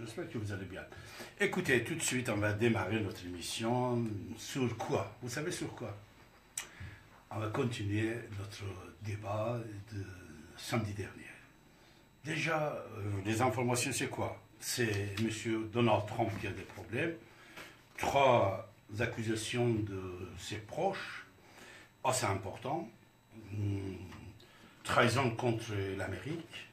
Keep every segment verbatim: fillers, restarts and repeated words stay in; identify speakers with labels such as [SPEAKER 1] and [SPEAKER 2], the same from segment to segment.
[SPEAKER 1] j'espère que vous allez bien. Écoutez, tout de suite, on va démarrer notre émission. Sur quoi? Vous savez sur quoi? On va continuer notre débat de samedi dernier. Déjà, euh, les informations, c'est quoi? C'est M. Donald Trump qui a des problèmes. Trois accusations de ses proches, assez importantes. Hum, trahison contre l'Amérique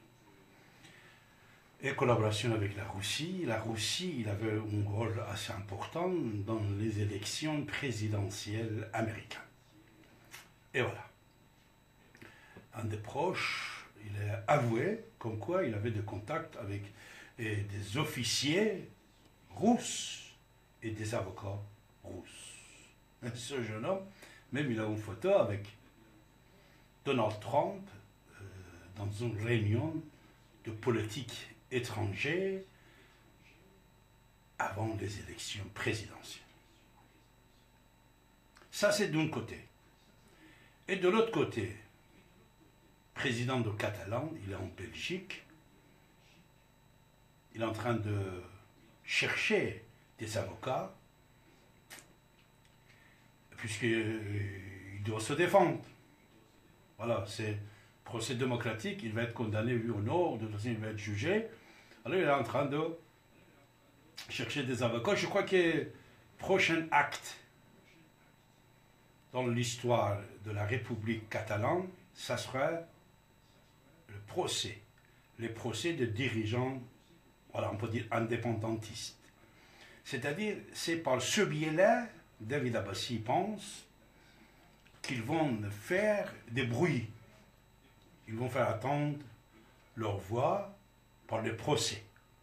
[SPEAKER 1] et collaboration avec la Russie. La Russie, il avait un rôle assez important dans les élections présidentielles américaines. Et voilà. Un des proches, il a avoué comme quoi il avait des contacts avec et des officiers russes et des avocats russes. Ce jeune homme, même il a une photo avec Donald Trump euh, dans une réunion de politique étrangère avant les élections présidentielles. Ça, c'est d'un côté. Et de l'autre côté, président de Catalan, il est en Belgique, il est en train de chercher des avocats, puisqu'il doit se défendre. Voilà, c'est procès démocratique, il va être condamné, oui ou non, de toute façon il va être jugé. Alors il est en train de chercher des avocats. Je crois que le prochain acte dans l'histoire de la République catalane, ça sera le procès. Les procès de dirigeants, voilà, on peut dire indépendantistes. C'est-à-dire, c'est par ce biais-là, David Abbassi pense, qu'ils vont faire des bruits. Ils vont faire attendre leur voix par le procès.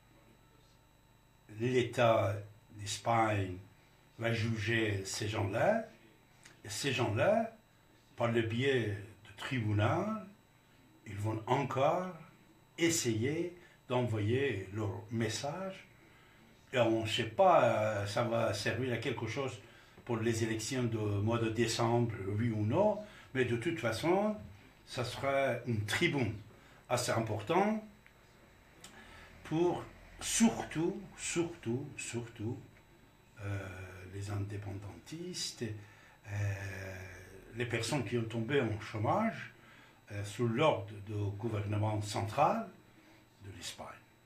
[SPEAKER 1] L'État d'Espagne va juger ces gens-là, et ces gens-là, par le biais de tribunal, ils vont encore essayer d'envoyer leur message. Et on ne sait pas, ça va servir à quelque chose pour les élections du mois de décembre, oui ou non, mais de toute façon, ça sera une tribune assez importante pour surtout, surtout, surtout euh, les indépendantistes, euh, les personnes qui ont tombé en chômage euh, sous l'ordre du gouvernement central de l'Espagne.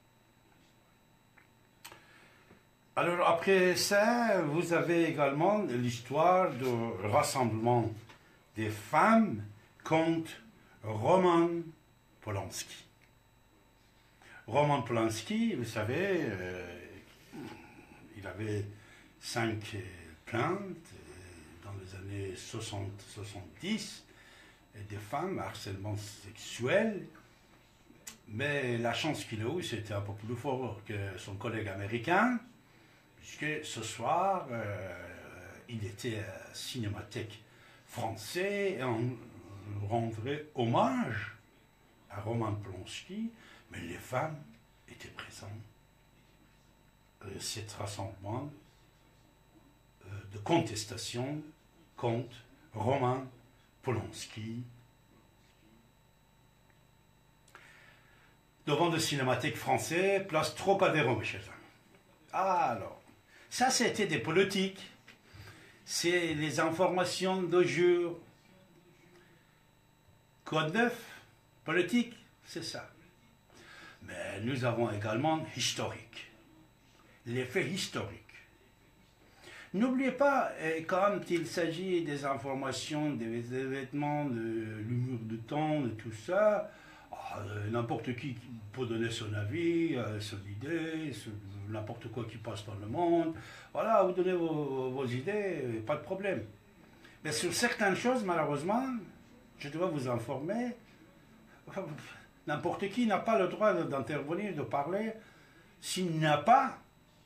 [SPEAKER 1] Alors après ça, vous avez également l'histoire du rassemblement des femmes contre Roman Polanski. Roman Polanski, vous savez, euh, il avait cinq plaintes dans les années soixante soixante-dix, des femmes, harcèlement sexuel. Mais la chance qu'il a eue, c'était un peu plus fort que son collègue américain, puisque ce soir, euh, il était à Cinémathèque français et on rendrait hommage à Roman Polanski, mais les femmes étaient présentes. Euh, cet rassemblement euh, de contestation contre Roman Polanski devant le Cinémathèque français, place Trocadéro, mes chers amis. Alors, ça c'était des politiques, c'est les informations de jour. Code neuf, politique, c'est ça. Mais nous avons également historique, les faits historiques. N'oubliez pas, quand il s'agit des informations, des événements, de l'humour du temps, de tout ça, n'importe qui peut donner son avis, son idée, n'importe quoi qui passe dans le monde. Voilà, vous donnez vos, vos idées, pas de problème. Mais sur certaines choses, malheureusement, je dois vous informer, n'importe qui n'a pas le droit d'intervenir, de parler, s'il n'a pas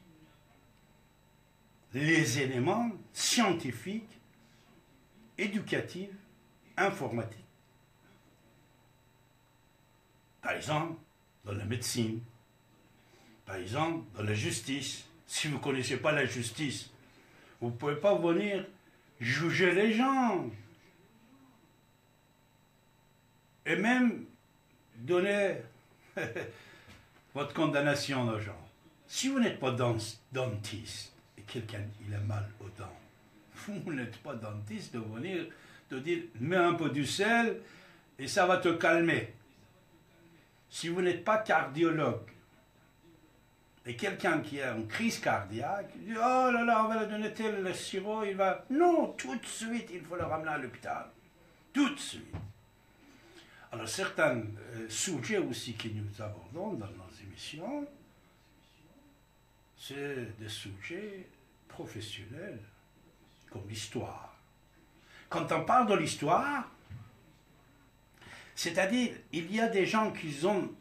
[SPEAKER 1] les éléments scientifiques, éducatifs, informatiques. Par exemple, dans la médecine, par exemple, dans la justice. Si vous ne connaissez pas la justice, vous ne pouvez pas venir juger les gens. Et même donner votre condamnation aux gens. Si vous n'êtes pas dentiste et quelqu'un il a mal aux dents, vous n'êtes pas dentiste de venir de dire mets un peu du sel et ça va te calmer. Si vous n'êtes pas cardiologue et quelqu'un qui a une crise cardiaque, il dit oh là là, on va lui donner tel sirop, il va. Non, tout de suite, il faut le ramener à l'hôpital. Tout de suite. Alors, certains euh, sujets aussi que nous abordons dans nos émissions, c'est des sujets professionnels, comme l'histoire. Quand on parle de l'histoire, c'est-à-dire, il y a des gens qui ont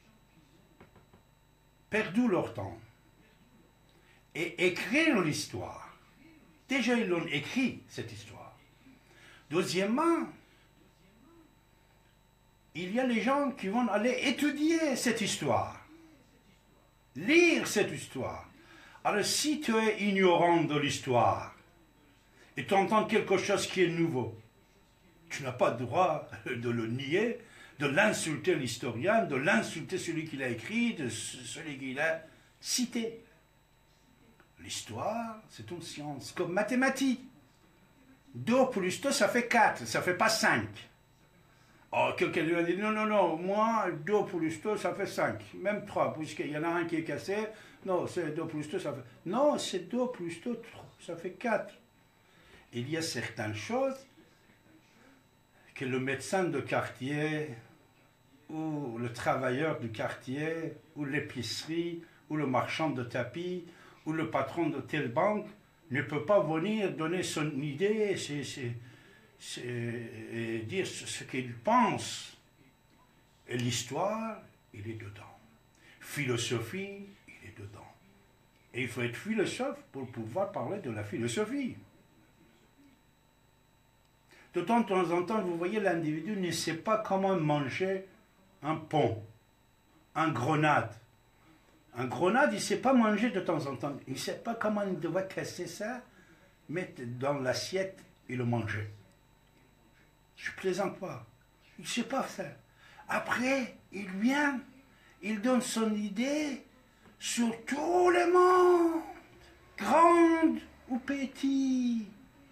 [SPEAKER 1] perdu leur temps et écrire l'histoire. Déjà, ils l'ont écrit, cette histoire. Deuxièmement, il y a les gens qui vont aller étudier cette histoire, lire cette histoire. Alors, si tu es ignorant de l'histoire et tu entends quelque chose qui est nouveau, tu n'as pas le droit de le nier, de l'insulter l'historien, de l'insulter celui qui l'a écrit, de celui qui l'a cité. L'histoire, c'est une science, comme mathématiques. deux plus deux, ça fait quatre, ça ne fait pas cinq. Oh, quelqu'un lui a dit, non, non, non, moi, deux plus deux, ça fait cinq, même trois, puisqu'il y en a un qui est cassé. Non, c'est deux plus deux, ça fait... Non, c'est deux plus deux, ça fait quatre. Il y a certaines choses que le médecin de quartier, ou le travailleur du quartier, ou l'épicerie, ou le marchand de tapis, ou le patron de telle banque, ne peut pas venir donner son idée c'est, c'est, c'est, et dire ce qu'il pense. Et l'histoire, il est dedans. Philosophie, il est dedans. Et il faut être philosophe pour pouvoir parler de la philosophie. De temps en temps, vous voyez, l'individu ne sait pas comment manger un pont, un grenade. Un grenade, il ne sait pas manger de temps en temps. Il ne sait pas comment il doit casser ça, mettre dans l'assiette et le manger. Je ne plaisante pas. Il ne sait pas ça. Après, il vient, il donne son idée sur tout le monde, grande ou petit.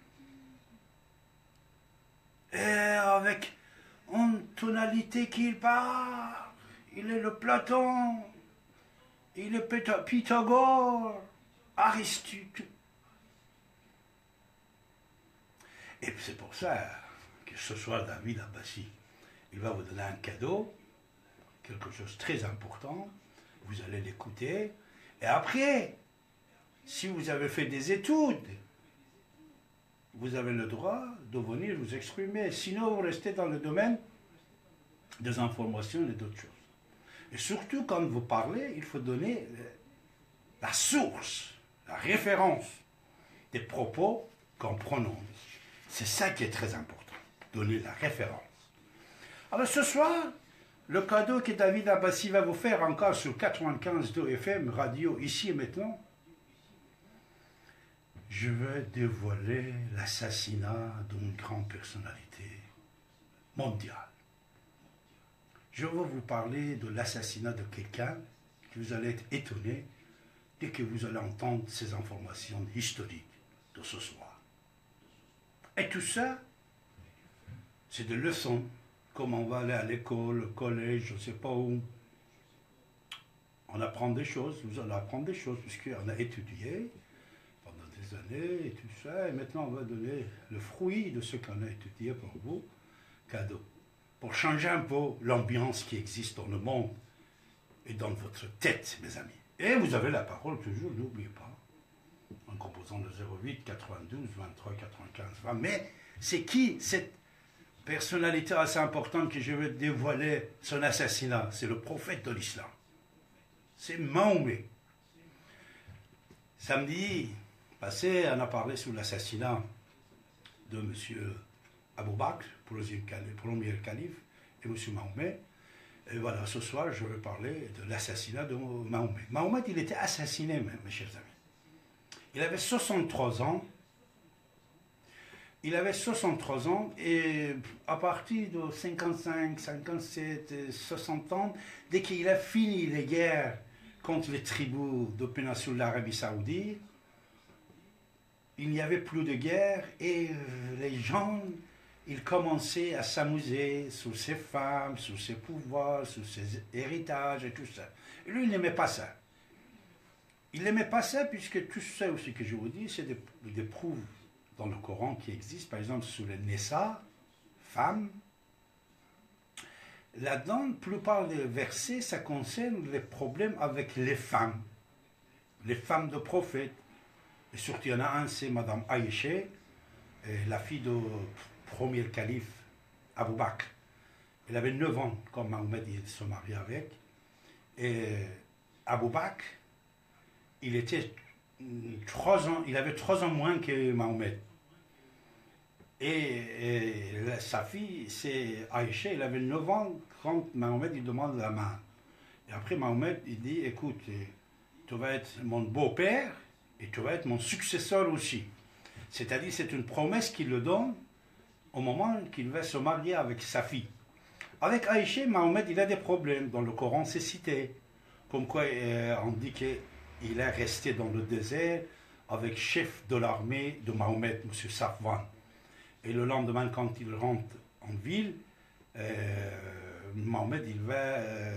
[SPEAKER 1] Et avec une tonalité qu'il parle, il est le Platon, il est Pythagore, Aristote. Et c'est pour ça que ce soir, David Abbassi, il va vous donner un cadeau, quelque chose de très important, vous allez l'écouter, et après, si vous avez fait des études, vous avez le droit de venir vous exprimer. Sinon, vous restez dans le domaine des informations et d'autres choses. Et surtout, quand vous parlez, il faut donner la source, la référence des propos qu'on prononce. C'est ça qui est très important, donner la référence. Alors ce soir, le cadeau que David Abbassi va vous faire encore sur quatre-vingt-quinze deux F M, radio, ici et maintenant, je vais dévoiler l'assassinat d'une grande personnalité mondiale. Je vais vous parler de l'assassinat de quelqu'un que vous allez être étonné dès que vous allez entendre ces informations historiques de ce soir. Et tout ça, c'est des leçons, comme on va aller à l'école, au collège, je ne sais pas où. On apprend des choses, vous allez apprendre des choses, puisqu'on a étudié pendant des années et tout ça, et maintenant on va donner le fruit de ce qu'on a étudié pour vous, cadeau, pour changer un peu l'ambiance qui existe dans le monde et dans votre tête, mes amis. Et vous avez la parole toujours, n'oubliez pas, en composant le zéro huit quatre-vingt-douze vingt-trois quatre-vingt-quinze vingt. Mais c'est qui cette personnalité assez importante que je vais dévoiler son assassinat? C'est le prophète de l'islam. C'est Mahomet. Samedi passé, on a parlé sur l'assassinat de M. Abou Bakr, premier calife, et M. Mahomet. Et voilà, ce soir, je vais parler de l'assassinat de Mahomet. Mahomet, il était assassiné, mes chers amis. Il avait soixante-trois ans. Il avait soixante-trois ans et à partir de cinquante-cinq, cinquante-sept, soixante ans, dès qu'il a fini les guerres contre les tribus de péninsule d'Arabie Saoudite, il n'y avait plus de guerre et les gens, ils commençaient à s'amuser sur ses femmes, sur ses pouvoirs, sur ses héritages et tout ça. Et lui, il n'aimait pas ça. Il n'aimait pas ça puisque tout ça aussi que je vous dis, c'est des, des preuves dans le Coran qui existent, par exemple sur les Nessa, femmes. Là-dedans, la plupart des versets, ça concerne les problèmes avec les femmes, les femmes de prophètes. Et surtout, il y en a un, c'est Madame Aïcha, la fille du premier calife Abou Bakr. Elle avait neuf ans quand Mahomet il se mariait avec. Et Abou Bakr, il était trois ans, il avait trois ans moins que Mahomet. Et, et sa fille, c'est Aïcha, elle avait neuf ans quand Mahomet il demande la main. Et après Mahomet, il dit, écoute, tu vas être mon beau-père et tu vas être mon successeur aussi. C'est-à-dire, c'est une promesse qu'il le donne au moment qu'il va se marier avec sa fille. Avec Aïcha, Mahomet, il a des problèmes. Dans le Coran, c'est cité. Comme quoi, euh, on dit qu'il est resté dans le désert avec le chef de l'armée de Mahomet, M. Safwan. Et le lendemain, quand il rentre en ville, euh, Mahomet, il va euh,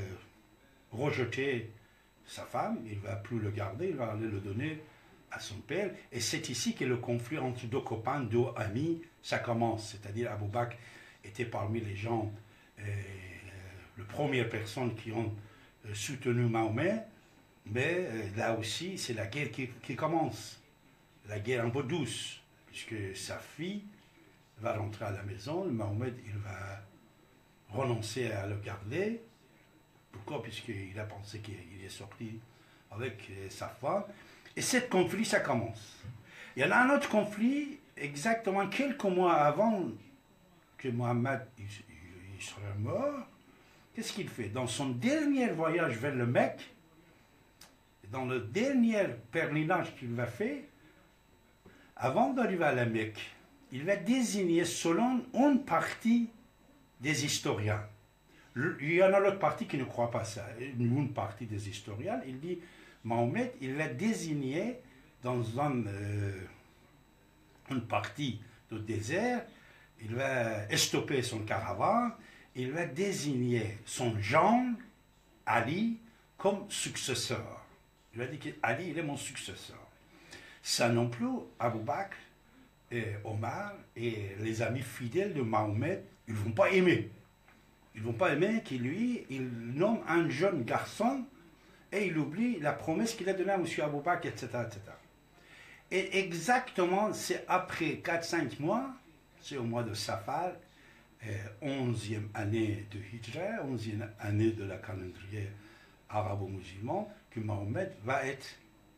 [SPEAKER 1] rejeter sa femme, il ne va plus le garder, il va aller le donner à son père. Et c'est ici que le conflit entre deux copains, deux amis, ça commence. C'est-à-dire Abou Bakr était parmi les gens, euh, les premières personnes qui ont euh, soutenu Mahomet, mais euh, là aussi, c'est la guerre qui, qui commence. La guerre un peu douce, puisque sa fille va rentrer à la maison, Mahomet, il va renoncer à le garder. Pourquoi? Puisqu'il a pensé qu'il est sorti avec sa femme. Et ce conflit, ça commence. Il y en a un autre conflit, exactement quelques mois avant que Mohammed il, il serait mort. Qu'est-ce qu'il fait? Dans son dernier voyage vers le Mecque, dans le dernier pèlerinage qu'il va faire, avant d'arriver à la Mecque, il va désigner selon une partie des historiens. Il y en a l'autre partie qui ne croit pas ça. Une partie des historiens, il dit, Mahomet, il l'a désigné dans un, euh, une partie du désert, il va stopper son caravane, il va désigner son gendre, Ali, comme successeur. Il va dire qu'Ali, il est mon successeur. Ça non plus, Abou Bakr et Omar et les amis fidèles de Mahomet, ils ne vont pas aimer. Ils ne vont pas aimer qu'il lui, il nomme un jeune garçon et il oublie la promesse qu'il a donnée à M. Abou Bakr, et cetera, et cetera. Et exactement, c'est après quatre cinq mois, c'est au mois de Safar, onzième année de Hijra, onzième année de la calendrier arabo-musulman, que Mahomet va être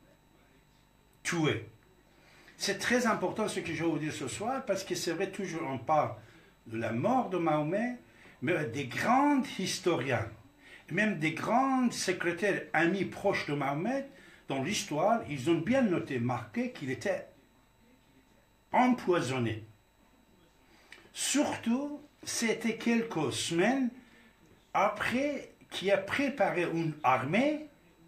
[SPEAKER 1] tué. C'est très important ce que je vais vous dire ce soir, parce que c'est vrai, toujours on parle de la mort de Mahomet, mais des grands historiens, même des grands secrétaires amis proches de Mahomet, dans l'histoire, ils ont bien noté, marqué qu'il était empoisonné. Surtout, c'était quelques semaines après qu'il a préparé une armée.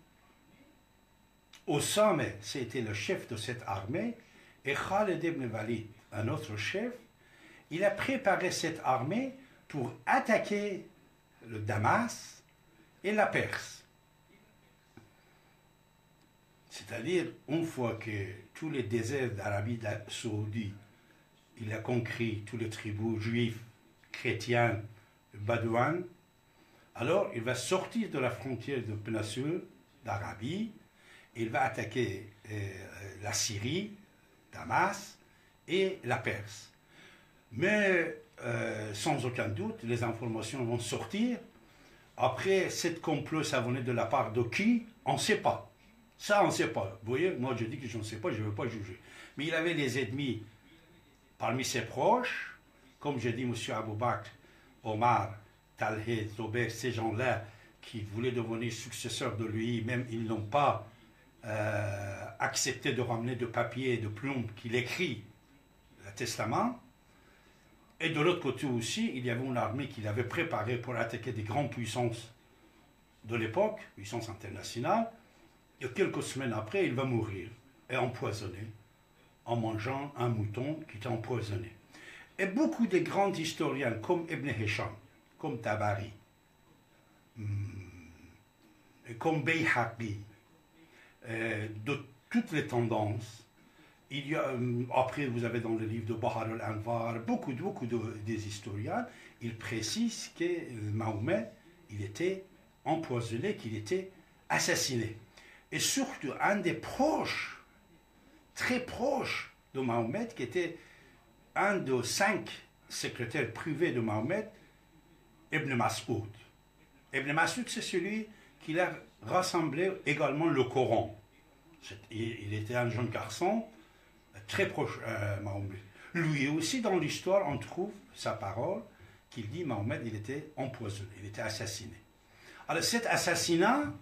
[SPEAKER 1] Au sommet, c'était le chef de cette armée, et Khalid ibn Walid, un autre chef, il a préparé cette armée pour attaquer le Damas et la Perse. C'est-à-dire, une fois que tous les déserts d'Arabie Saoudite, il a conquis tous les tribus juifs, chrétiens, badouans, alors il va sortir de la frontière de péninsule d'Arabie, il va attaquer euh, la Syrie, Damas et la Perse. Mais euh, sans aucun doute, les informations vont sortir. Après, cette complot, ça venait de la part de qui? On ne sait pas. Ça, on ne sait pas. Vous voyez, moi je dis que je ne sais pas, je ne veux pas juger. Mais il avait des ennemis parmi ses proches, comme je dis, M. Abou Bakr, Omar, Talhet, Zober, ces gens-là qui voulaient devenir successeurs de lui, même ils n'ont pas euh, accepté de ramener de papier et de plume qu'il écrit le testament. Et de l'autre côté aussi, il y avait une armée qu'il avait préparée pour attaquer des grandes puissances de l'époque, puissances internationales. et quelques semaines après, il va mourir et empoisonné en mangeant un mouton qui était empoisonné. Et beaucoup de grands historiens comme Ibn Hisham, comme Tabari, comme Bayhaqi, de toutes les tendances. Il y a, après, vous avez dans le livre de Bahar al-Anvar, beaucoup, beaucoup de, des historiens, ils précisent que Mahomet, il était empoisonné, qu'il était assassiné. Et surtout, un des proches, très proches de Mahomet, qui était un de cinq secrétaires privés de Mahomet, Ibn Mas'ud. Ibn Mas'ud, c'est celui qui a rassemblé également le Coran. Il était un jeune garçon, très proche euh, Mahomet. Lui aussi, dans l'histoire, on trouve sa parole, qu'il dit Mahomet, il était empoisonné, il était assassiné. Alors cet assassinat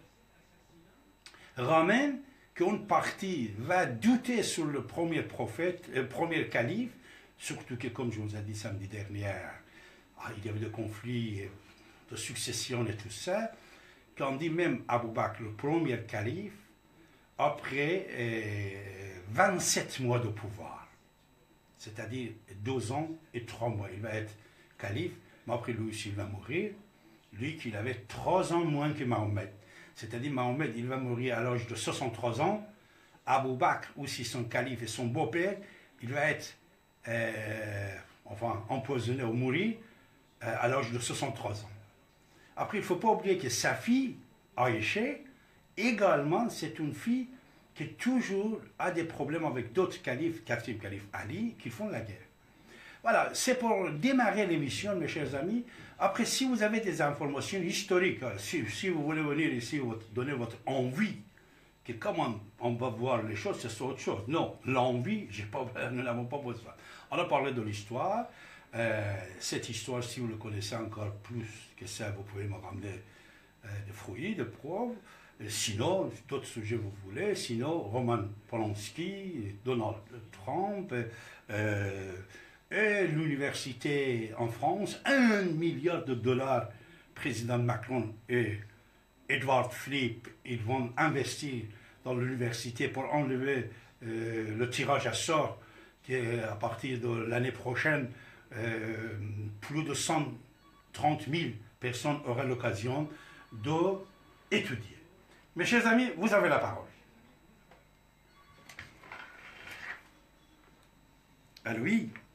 [SPEAKER 1] ramène qu'une partie va douter sur le premier prophète, le premier calife, surtout que, comme je vous ai dit samedi dernier, ah, il y avait des conflits de succession et tout ça, qu'on dit même Abou Bakr, le premier calife, après euh, vingt-sept mois de pouvoir, c'est-à-dire deux ans et trois mois. Il va être calife, mais après lui aussi il va mourir, lui qu'il avait trois ans moins que Mahomet. C'est-à-dire Mahomet, il va mourir à l'âge de soixante-trois ans, Abou Bakr aussi son calife et son beau-père, il va être euh, enfin, empoisonné ou mourir euh, à l'âge de soixante-trois ans. Après, il ne faut pas oublier que sa fille, Aïcha, également, c'est une fille qui toujours a des problèmes avec d'autres califes, quatrième calife Ali, qui font la guerre. Voilà, c'est pour démarrer l'émission, mes chers amis. Après, si vous avez des informations historiques, si, si vous voulez venir ici, vous donner votre envie, que comment on va voir les choses, c'est autre chose. Non, l'envie, nous n'avons pas besoin. On a parlé de l'histoire. Euh, cette histoire, si vous le connaissez encore plus que ça, vous pouvez me ramener euh, des fruits, des preuves. Et sinon, d'autres sujets vous voulez. Sinon, Roman Polanski, Donald Trump, euh, et l'université en France, un milliard de dollars, président Macron et Edward Philippe, ils vont investir dans l'université pour enlever euh, le tirage à sort qui est à partir de l'année prochaine. Euh, plus de cent trente mille personnes auraient l'occasion d'étudier. Mes chers amis, vous avez la parole. Ah oui.